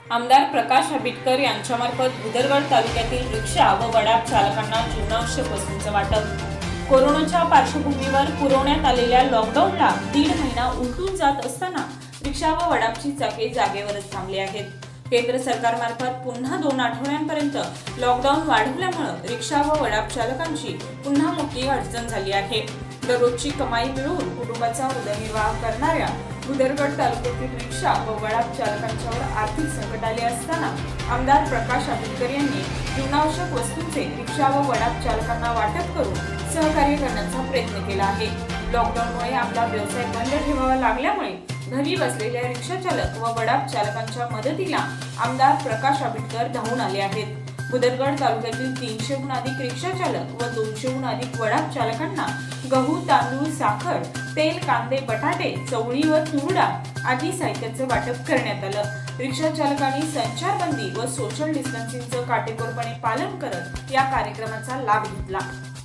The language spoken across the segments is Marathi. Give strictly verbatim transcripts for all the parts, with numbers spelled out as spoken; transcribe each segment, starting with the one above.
आमदार प्रकाश आंबेडकर यांच्यामार्फत भुदरगड तालुक्यातील रिक्षा व वडाप चालकांना जीवनावश्यक वस्तूंचं वाटप। कोरोनाच्या पार्श्वभूमीवर पुरवण्यात आलेल्या लॉकडाऊनला दीड महिना उलटून जात असताना रिक्षा व वडापची चाके जागेवरच थांबली आहेत। केंद्र सरकारमार्फत पुन्हा दोन आठवड्यांपर्यंत लॉकडाऊन वाढवल्यामुळे रिक्षा व वडाप चालकांची पुन्हा मोठी अडचण झाली आहे। दररोजची कमाई मिळवून कुटुंबाचा उदरनिर्वाह करणाऱ्या भुदरगड तालुक्यातील रिक्षा व वडाप चालकांच्यावर आर्थिक संकट आले असताना आमदार प्रकाश आंबेडकर यांनी जीवनावश्यक वस्तूंचे रिक्षा व वडाप चालकांना वाटप करून सहकार्य करण्याचा प्रयत्न केला आहे। लॉकडाऊनमुळे आपला व्यवसाय बंद ठेवावा लागल्यामुळे घरी बसलेल्या रिक्षा चालक व वडाप चालकांच्या मदतीला आमदार प्रकाश आंबेडकर धावून आले आहेत। भुदरगड तालुक्यातील तीनशेहून अधिक रिक्षा चालक व दोनशेहून अधिक वडाप चालकांना गहू, तांदूळ, साखर, तेल, कांदे, बटाटे, चवळी व तुरडा आदी साहित्याचं वाटप करण्यात आलं। रिक्षा चालकांनी संचारबंदी व सोशल डिस्टन्सिंगचं काटेकोरपणे पालन करत या कार्यक्रमाचा लाभ घेतला।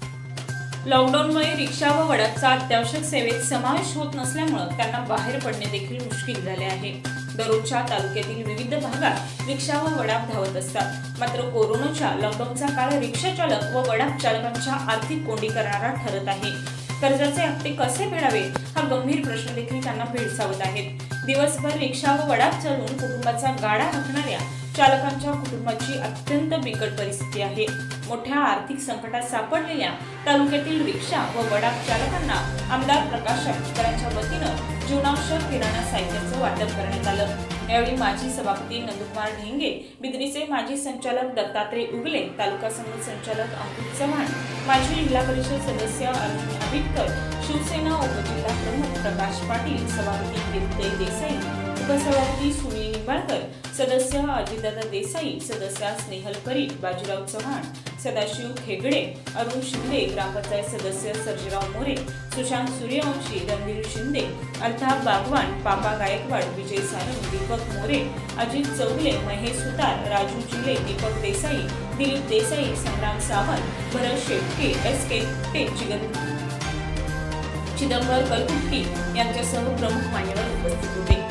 लॉकडाऊनमुळे रिक्षा व वडापचा अत्यावश्यक सेवेत समावेश होत नसल्यामुळे त्यांना बाहेर पडणे देखील मुश्किल झाले आहे। दररोजच्या तालुक्यातील विविध भागात रिक्षा व वडाप धावत असतात, मात्र कोरोनाच्या लॉकडाऊनचा काळ रिक्षा चालक व वडाप चालकांच्या आर्थिक कोंडी करणारा ठरत आहे। कर्जाचे हप्ते कसे फेडावे हा गंभीर प्रश्न देखील त्यांना भेडसावत आहेत। दिवसभर रिक्षा व वडाप चालवून कुटुंबाचा गाडा हाकणाऱ्या चालकांच्या कुटुंबाची अत्यंत बिकट परिस्थिती आहे। मोठ्या आर्थिक संकटात सापडलेल्या तालुक्यातील रिक्षा व वडाप चालकांना आमदार प्रकाश आंबेडकरांच्या वतीनं जीवनावश्यक किराणा साहित्याचं वाटप करण्यात आलं। यावेळी माजी सभापती नंदकुमार ढेंगे, बिद्रीचे माजी संचालक दत्तात्रय उगले, तालुका समिती संचालक अंकुश चव्हाण, माजी जिल्हा परिषद सदस्य अर्जुन आंबेडकर, शिवसेना उपजिल्हा प्रमुख प्रकाश पाटील, सभापती कीर्ती देसाई, उपसभापती सुनील निंबाळकर, सदस्य अजितदादा देसाई, सदस्य स्नेहल परीट, बाजीराव चव्हाण, सदाशिव खेगडे, अरुण शिंदे, ग्रामपंचायत सदस्य सर्जीराव मोरे, सुशांत सूर्यवंशी, रणधीर शिंदे, अल्ताफ बागवान, पापा गायकवाड, विजय सारंग, दीपक मोरे, अजित चौगले, महेश सुतार, राजू चिले, दीपक देसाई, दिलीप देसाई, संग्राम सावंत, भरत शेट्टे, एस के चिदंबर कलकुट्टी यांच्यासह प्रमुख मान्यवर उपस्थित होते।